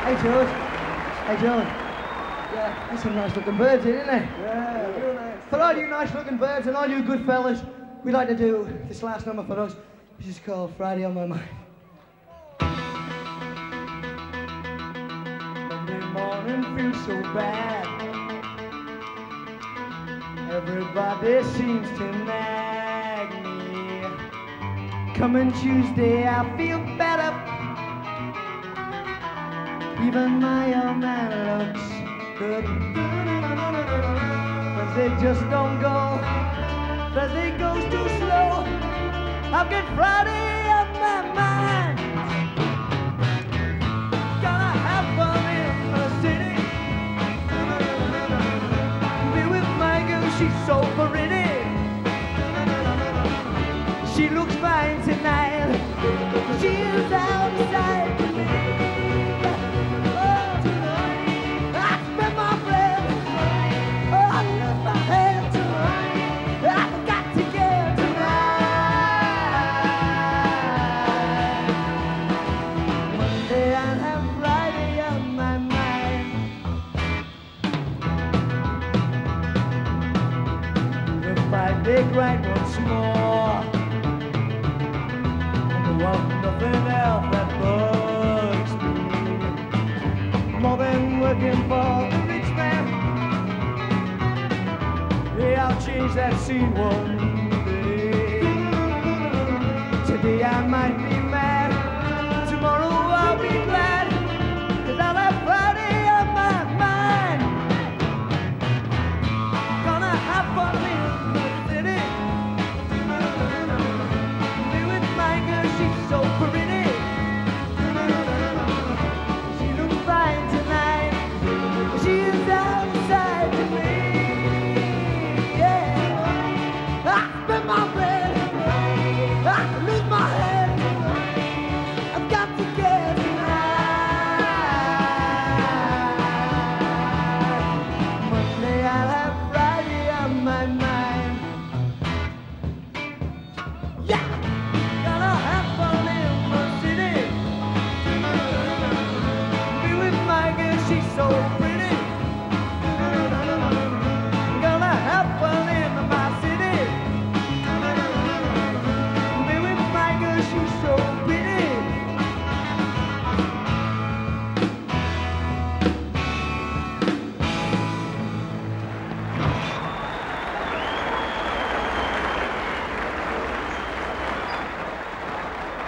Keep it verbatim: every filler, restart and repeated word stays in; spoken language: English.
Hey, George. Hey, George. Yeah, there's some nice looking birds here, isn't there? Yeah, real nice. For all you nice looking birds and all you good fellas, we'd like to do this last number for us, which is called Friday on My Mind. Monday morning feels so bad. Everybody seems to nag me. Coming Tuesday, I feel better. Even my old man looks good. Wednesday just don't go. Thursday goes too slow. I've got Friday on my mind. Gonna have fun in the city. Be with my girl, she's so pretty. She looks fine tonight. She's outside with me. Big right once more. And want nothing else that bugs me more than working for a rich man. Yeah, I'll change that scene one